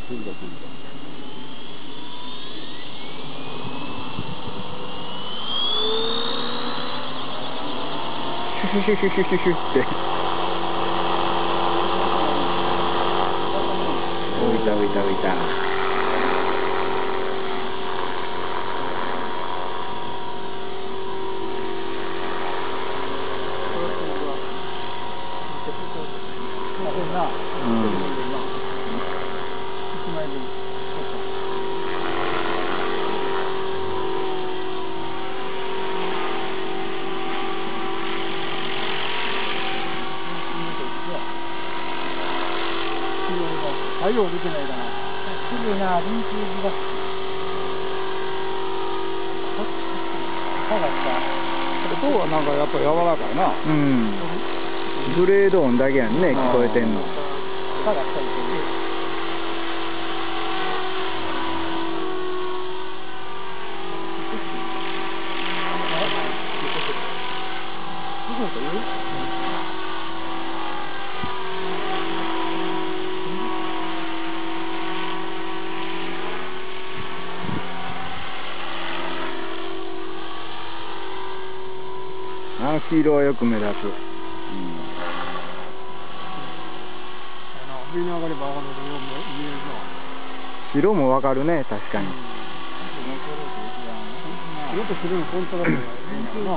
着いた着いシュシュシュシュシュシュシュって浮いた浮いた浮いた。 太陽出てないかな。綺麗な臨中が。歯がさ、音はなんかやっぱ柔らかいな。 うん。グレード音だけやんね、聞こえてんの。 歯がついてる。 あの黄色はよく目立つ。 上に上がれば上がるほど見えるな。 白もわかるね、確かに。 よく白のコントラストがいいな。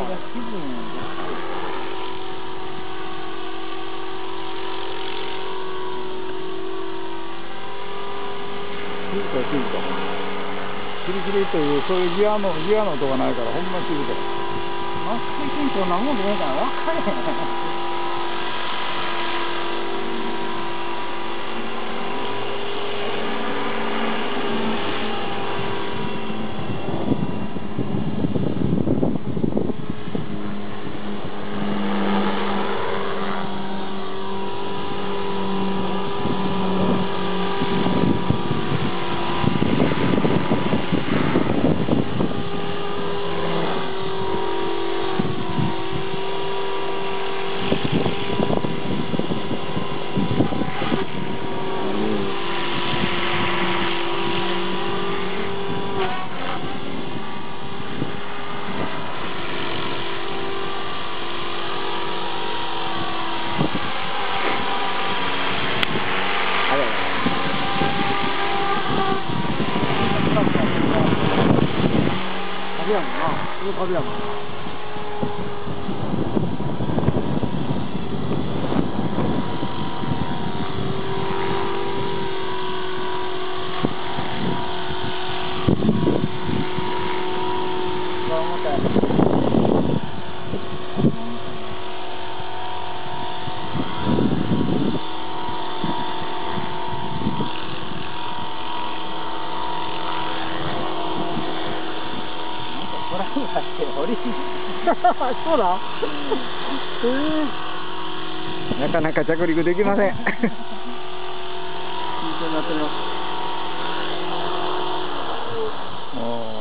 静か。キリキリというそういうギアの音がないからほんま静か。最近こんなもんでもいいから分かれへん。壁やもんな。この壁やもんな。そうだ。 なかなか着陸できません。 緊張になってるよ。